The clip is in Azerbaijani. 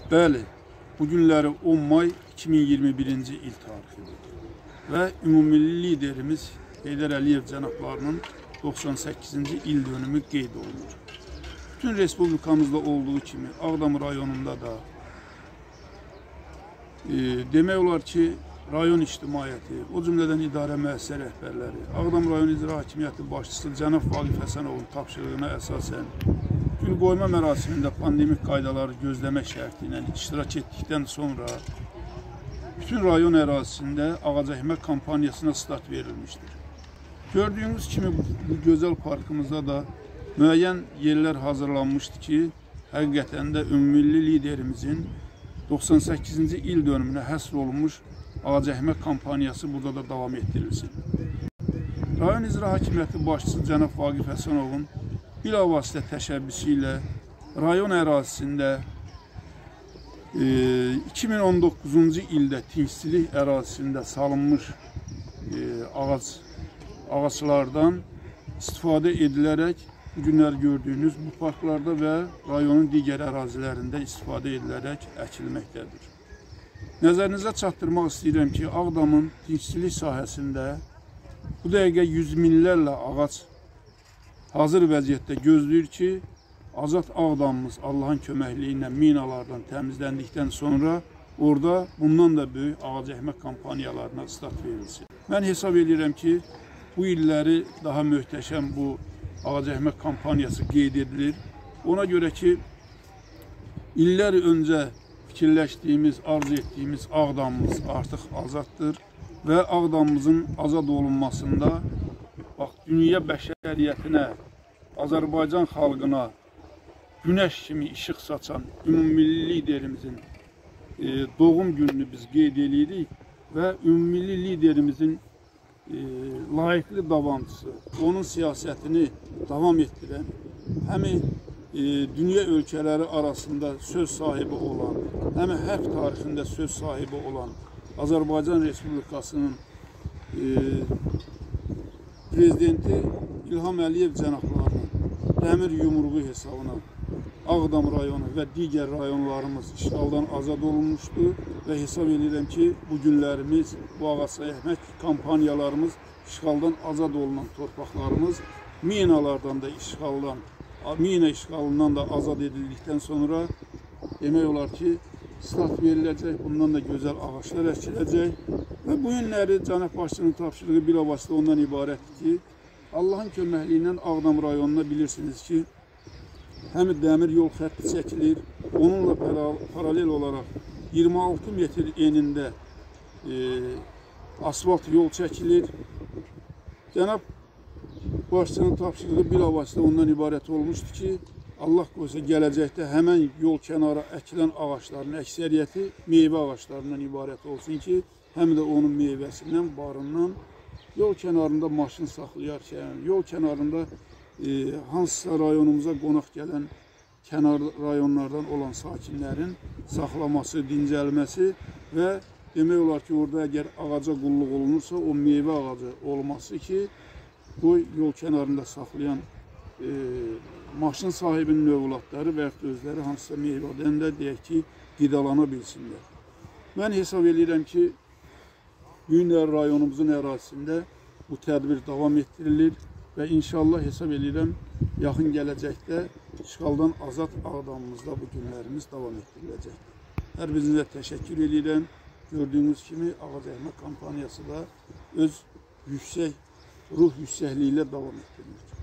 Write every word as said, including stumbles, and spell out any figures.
Bəli, bu günləri on may iki min iyirmi birinci il tarixidir və ümumilli liderimiz Heydər Əliyev cənablarının doxsan səkkizinci il dönümü qeyd olunur. Bütün respublikamızda olduğu kimi Ağdam rayonunda da e, demək olar ki, rayon ictimaiyyəti, o cümlədən idarə müəssisə rəhbərləri, Ağdam rayon icra hakimiyyəti başçısı cənab Vaqif Həsənovun tapşırığına əsasən gül qoyma mərasimində pandemik qaydaları gözləmək şərti ilə iştirak etdikdən sonra bütün rayon ərazisində ağac əkmə kampaniyasına start verilmişdir. Gördüyünüz kimi bu gözəl parkımızda da müəyyən yerlər hazırlanmışdı ki, həqiqətən də ümummilli liderimizin doxsan səkkizinci il dönümünə həsr olunmuş ağac əkmə kampaniyası burada da davam etdirilsin. Rayon icra hakimiyyəti başçısı cənab Vaqif Həsənovun bilavasitə təşəbbüsü ilə rayon ərazisində e, iki min on doqquzuncu ildə Tinçilik ərazisində salınmış e, ağac, ağaçlardan istifadə edilərək bu günlər gördüyünüz bu parklarda və rayonun digər ərazilərində istifadə edilərək əkilməkdədir. Nəzərinizə çatdırmaq istəyirəm ki, Ağdamın Tinçilik sahəsində bu dəqiqə yüz minlərlə ağac hazır vəziyyətdə gözləyir ki, Azad Ağdamımız Allahın köməkliyi ilə minalardan təmizləndikdən sonra orada bundan da böyük ağac əkmə kampaniyalarına start verilsin. Mən hesab edirəm ki, bu illəri daha möhtəşəm bu ağac əkmə kampaniyası qeyd edilir. Ona görə ki, illər öncə fikirləşdiyimiz, arzu etdiyimiz Ağdamımız artıq azaddır və Ağdamımızın azad olunmasında bax, dünya bəşəriyyətinə, Azərbaycan xalqına günəş kimi işıq saçan ümummilli liderimizin e, doğum gününü biz qeyd edirik və ümummilli liderimizin e, layiqli davamçısı, onun siyasətini davam etdirən, həm e, dünya ölkələri arasında söz sahibi olan, həm hərb tarixində söz sahibi olan Azərbaycan Respublikasının e, Prezidenti İlham Əliyev cənablarının dəmir yumruğu hesabına Ağdam rayonu və digər rayonlarımız işğaldan azad olunmuşdur və hesab edirəm ki, bu günlərimiz, bu ağac əkmə kampaniyalarımız, işğaldan azad olunan torpaqlarımız minalardan da işğaldan, mina işğalından da azad edildikdən sonra demək olar ki, start veriləcək, bundan da gözəl ağaçlar əkiləcək və bu günləri cənab başçının tapşırığı bilavasitə ondan ibarətdir ki, Allahın köməkliyi ilə Ağdam rayonuna bilirsiniz ki, həm dəmir yol xətti çəkilir, onunla paralel olaraq iyirmi altı metr enində e, asfalt yol çəkilir. Cənab başçının tapşırığı bilavasitə ondan ibarət olmuşdur ki, Allah qoysa gələcəkdə həmən yol kənara əkilən ağaçların əksəriyyəti meyvə ağaçlarından ibarət olsun ki, həm də onun meyvəsindən, barından yol kənarında maşın saxlayarkən, yol kənarında e, hansısa rayonumuza qonaq gələn kənar rayonlardan olan sakinlərin saxlaması, dincəlməsi və demək olar ki, orada əgər ağaca qulluq olunursa, o meyvə ağacı olması ki, bu yol kənarında saxlayan e, maşın sahibinin övladları və yaxud özləri hansısa meyvədən də deyək ki, qidalana bilsinlər. Mən hesab edirəm ki, Günlər rayonumuzun ərazisində bu tədbir davam etdirilir və inşallah hesab edirəm, yaxın gələcəkdə işğaldan azad Ağdamımızda bu günlərimiz davam etdiriləcək. Hər birinizə təşəkkür edirəm. Gördüyünüz kimi ağac əkmə kampaniyası da öz yüksək, ruh yüksəkliyi ilə davam etdirilir.